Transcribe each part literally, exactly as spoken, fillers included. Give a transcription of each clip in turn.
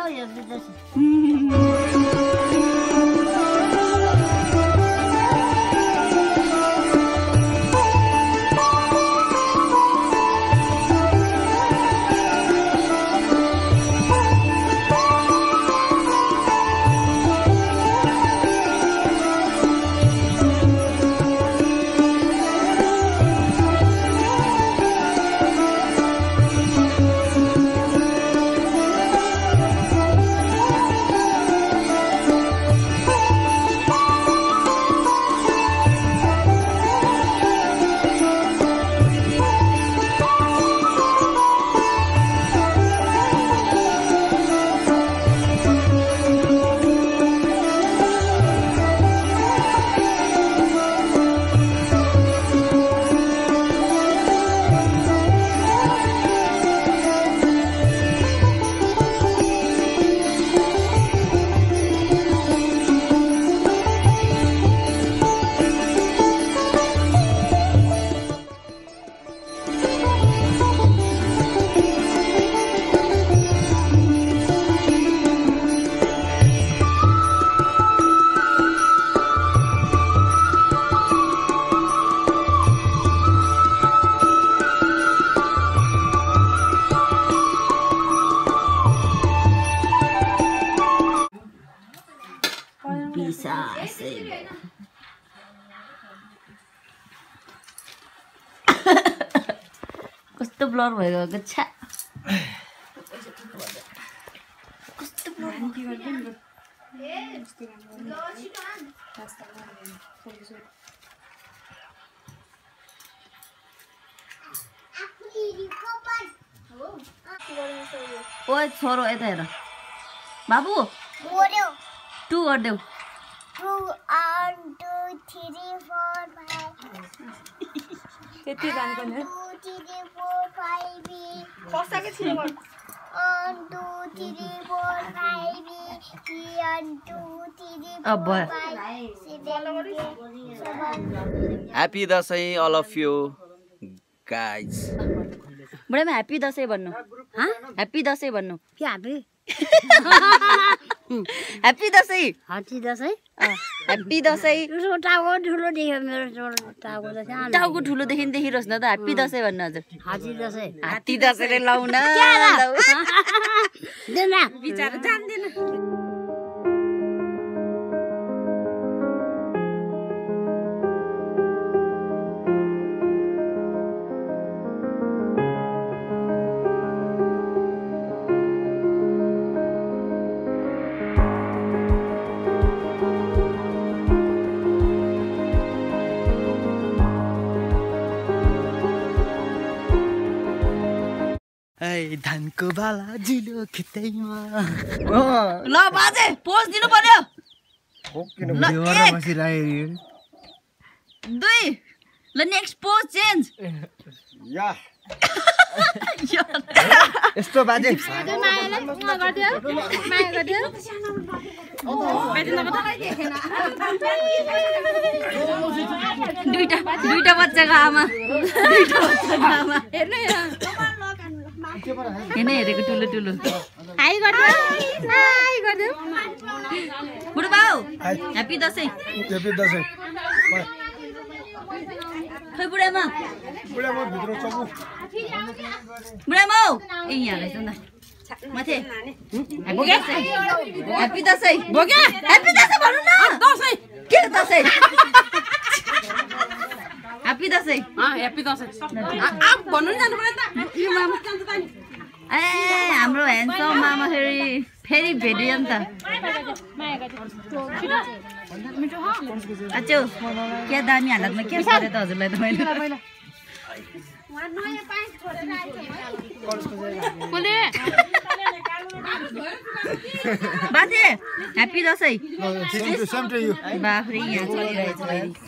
कस्तो ब्लर भयो गच्छा कस्तो ब्लर ओए छोरो यता हेर बाबु गर्यो टु गर्देऊ two one two three four five त्यति जान पर्ने two three four five खसाके छिन one two three four five one two three अब भयो Happy Dasai all of you guys. बुढामा ह्यापी दशैं भन्नु ह ह्यापी दशैं भन्नु के ह्यापी ह्यापी दशैं हात्ती दशैं ह्यापी दशैं उसको टाउको ठुलो देख्यो मेरो टाउको त सानो टाउको ठुलो देखि देखिरोस् न त ह्यापी दशैं भन्नु हजुर हात्ती दशैं हात्ती दशैंले लाउन देन बिचारा जान्दैन धानको बाला जुलो खेतैमा ल बाजे पोज दिनु पर्यो ल एक दुई ल नेक्स्ट पोज चेन्ज या यस्तो बाजे मायालाई गर्दियो माया गर्दियो दुईटा दुईटा बच्चाको आमा दुईटा बच्चाको आमा हेर्नु हेर्न हेरेको ठुलो ठुलो हाई गर्दियो हाई गर्दियो बुढो बाउ ह्यापी दशैं ह्यापी दशैं खै बुढामा बुढामा भित्र चबु बुढामा ए यहाँ रहेछ नि माथि ह्यापी दशैं बोक्या ह्यापी दशैं भन्नु न दशैं के दशैं ह्यापी दशैं अ ह्यापी दशैं आ भन्नु जानु पर्यो त यो मामा जान्छ त नि ए हाम्रो ह्यान्डसम मामा फेरि फेरि भेटियो नि त अचो क्या दामी हालतमा के गरे त हजुरलाई त मैले बाजे ह्यापी दशैं बाफ्रे यहाँ चलिरहेछ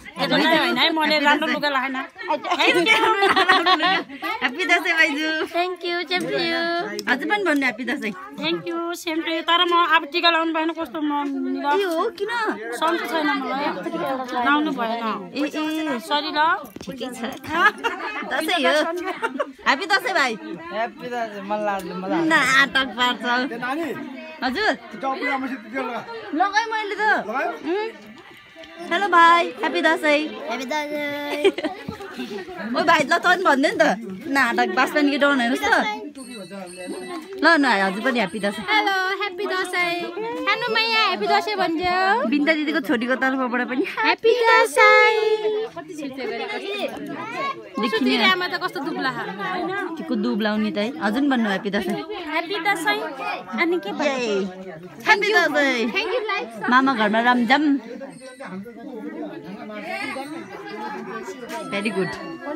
ह्यापी दशैं भाइजू thank you same to you हजुर पनि भन्नु happy Dashain thank you same to you तर म अब टिका लाउनु भएन कस्तो म हो किन सन्चो छैन मलाई लाउनु भएन ए ए सरी ल ठिकै छ दशैं हो ह्यापी दशैं भाइ ह्यापी दशैं मलाई लाग्छ मलाई नाटक पार्छ हजुर टाउको आमासित त्यति लगा लगाएँ मैले त लगायो हेलो भाइ ह्याप्पी दसैँ Happy birthday. ओ भाइ ल तँ भन्दै नि त नाटक बास पनि कि डाउन हेर्नुहोस् त ल न हजुर पनि happy Dashain hello happy Dashain खानु मैया ह्याप्पी दसैँ भन्छ बिन्दा दिदीको छोरीको तर्फबाट पनि ह्याप्पी दसैँ देखिने आमा त कस्तो दुब्ला को दुब्लाउने त है हजुर पनि भन्नु ह्याप्पी दसैँ ह्याप्पी दसैँ अनि के ह्याप्पी दसैँ मामा घरमा रमझम भेरी गुड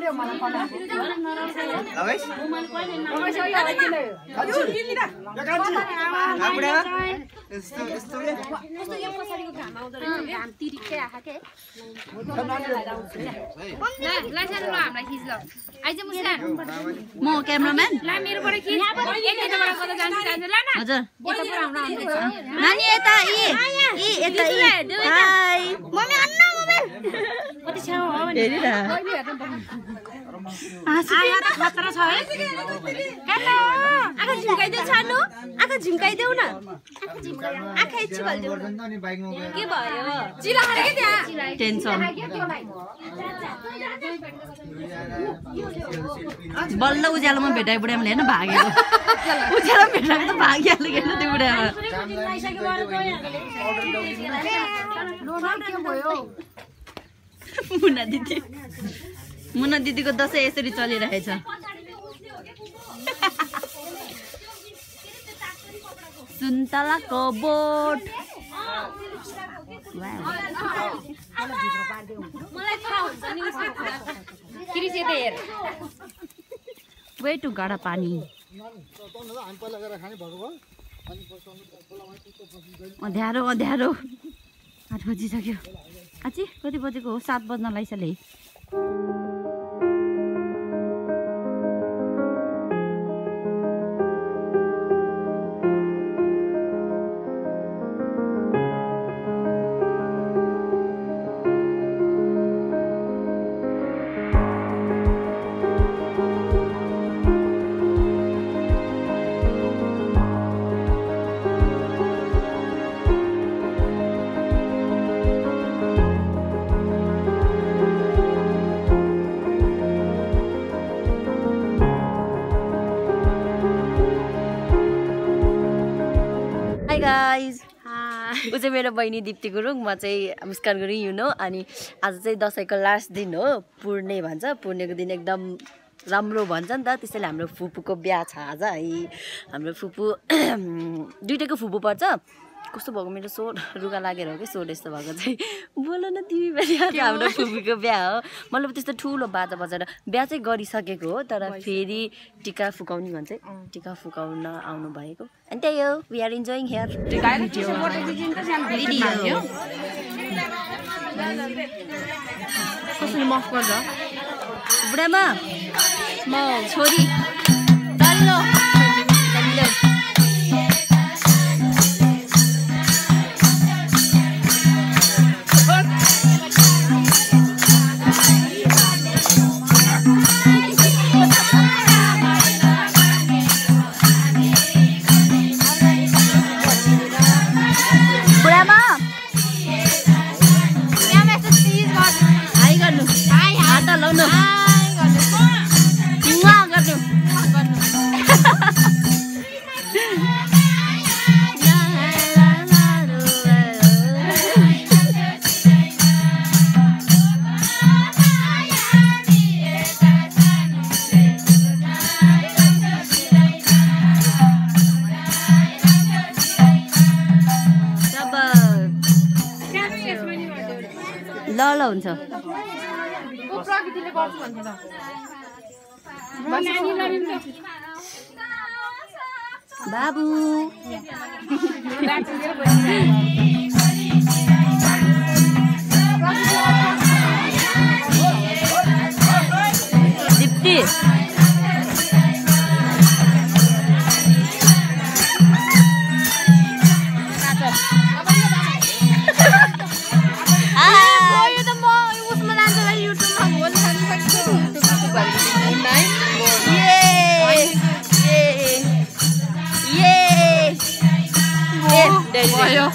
म क्यामराम्यान हजुर नानी यता इ इ यता इ हाई Mommy, Anna, mobile. खतरा छ है हेलो आँखा झुम्काइदेऊ छानु आँखा झुम्काइदेऊ न आँखा इच्छु भल्देऊ के भयो चिला खाने के त्यहाँ टेन्सन बल्ल उज्यालोमा भेटाइ बुढामा हेर्न भागेको उज्यालोमा भेटाएको त भागिहाल्यो हेर्न त्यो बुढामा मुना दिदी मुना दिदीको दसैँ यसरी चलिरहेछ सुन्तलाको बोट मलाई थाहा हुन्छ नि उसको कुरा किरिसे त हेर वे टु गाडा पानी अँध्यारो अँध्यारो आठ बजिसक्यो अझै कति बजेको हो सात बज्न लागिसक्यो गाइज ऊ चाहिँ मेरो बहिनी दिप्ती गुरुङ म चाहिँ मुस्कान गुरुङ यु नो अनि आज चाहिँ दसैँको लास्ट दिन हो पूर्णे भन्छ पूर्णेको दिन एकदम राम्रो भन्छ नि त त्यसैले हाम्रो फुपूको बिहा छ आज है हाम्रो फुपू दुइटैको फुपू पर्छ कस्तो भएको मेरो सोर रुगा लागेर हो कि सोर यस्तो भएको चाहिँ बोल न तिमी पनि आज हाम्रो फुपूको बिहा हो मतलब त्यस्तो ठुलो बाजा बजाएर बिहा चाहिँ गरिसकेको हो तर फेरि टिका फुकाउने भन्छ टिका फुकाउन आउनु भएको अनि त्यही हो वी आर इन्जोइङ हियर कसरी माफ गर्छ बुढामा म छोरी तल्लो तल्लो ल ल हुन्छ बाबु दिप्ती भयो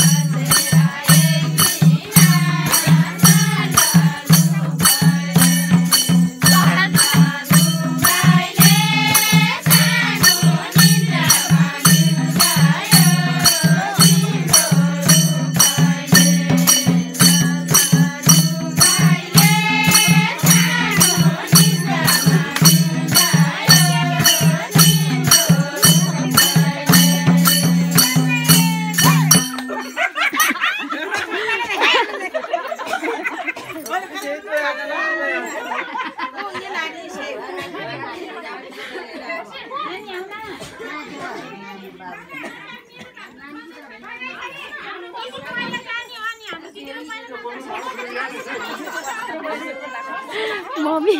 mummy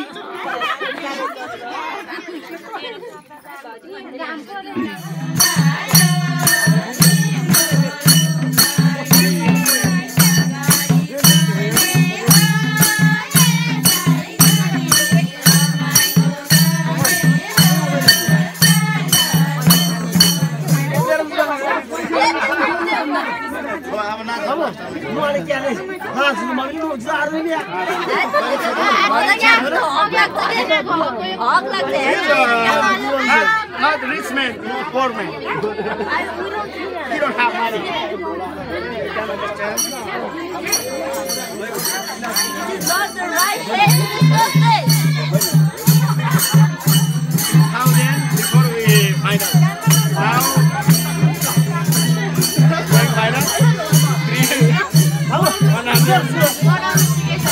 Not rich man, poor man. You don't have money. You can understand? How then? Before we find out. Now, going find out? Three, one hundred.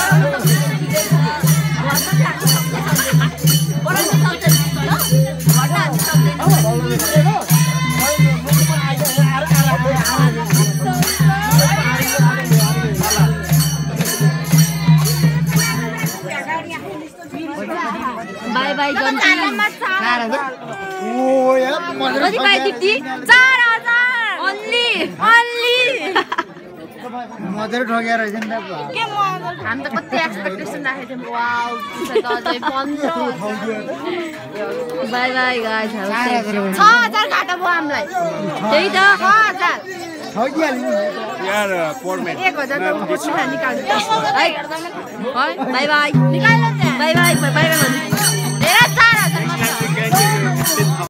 Bye bye जन्ती ओ यार कति पाए दिप्ती चार हजार अन्ली अन्ली मधुर ठगेर रहेछ नि के म हामी त कति एक्सपेक्टेसन राखेको थियौँ वाउ त्यसै त अझै पन्ध्र बाई बाई गाइस छ हजार घाटा भयो हामीलाई त्यही त छ हजार ठगिहाल्नु यार poor man. एक हजार त पछि निकाल्नु है बाई बाई निकाल्नु बाई बाई बाई बाई भन्नु धेरै चार हजार मात्र